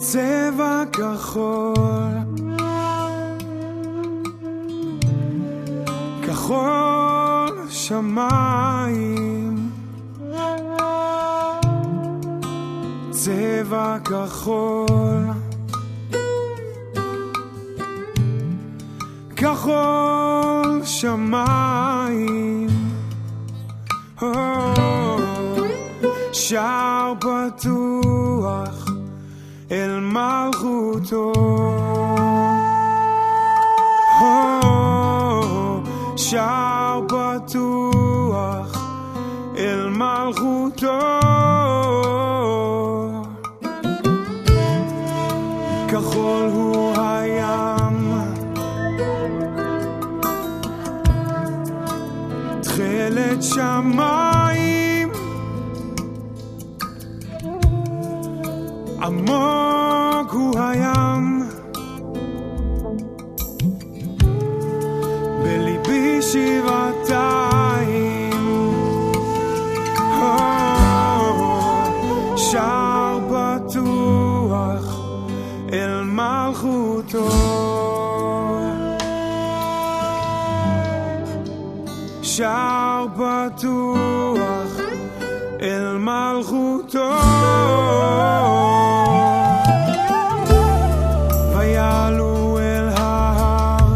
צבע כחול, כחול שמיים, צבע כחול, כחול שמיים, שער פתוח אל מלכותו, שער פתוח אל מלכותו, כחול הוא הים, תכלת שמיים, עמוק הוא הים, בליבי שבעתיים, שער פתוח אל מלכותו, שער פתוח אל מלכותו, ויעלו אל ההר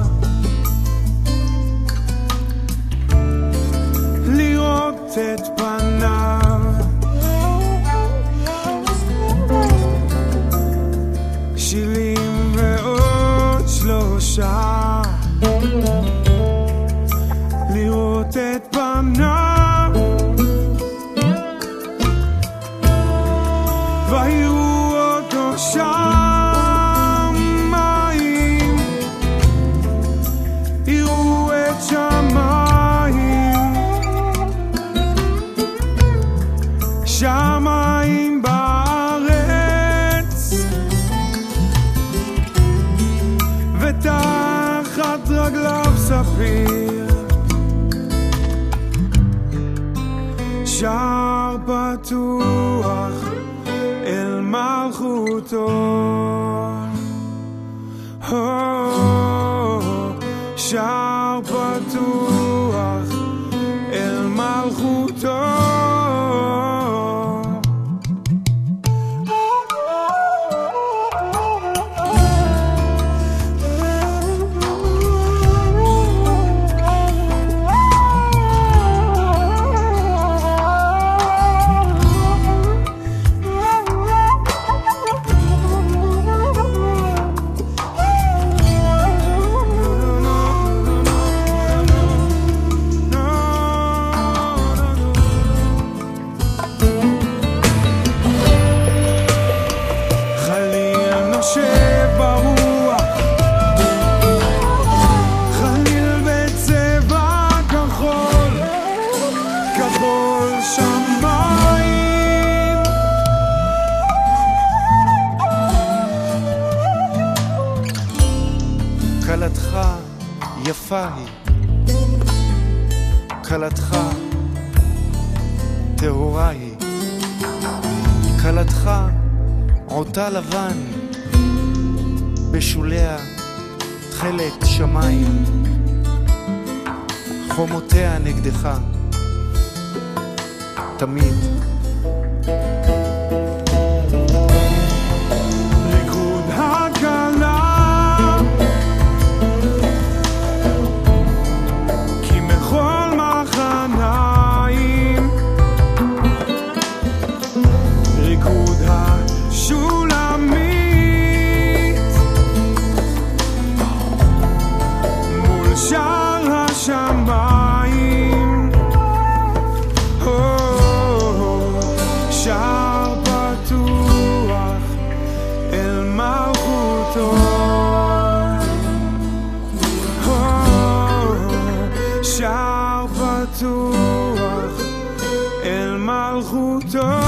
לראות את פניו, שבעים ועוד 3 לראות את פניו, ויראו אותו שמיים, יראו את שמיים, שמיים בארץ, ותחת רגליו ספיר, שער פתוח אל מלכותו, שער פתוח אל מלכותו, כלתך יפה היא, כלתך טהורה היא, כלתך עוטה לבן, בשוליה תכלת שמיים, חומותיה נגדך תמיד. ריקוד הכלה כמחול מחניים, ריקוד השולמית מול שער השמיים, שער פתוח אל מלכותו, שער פתוח אל מלכותו,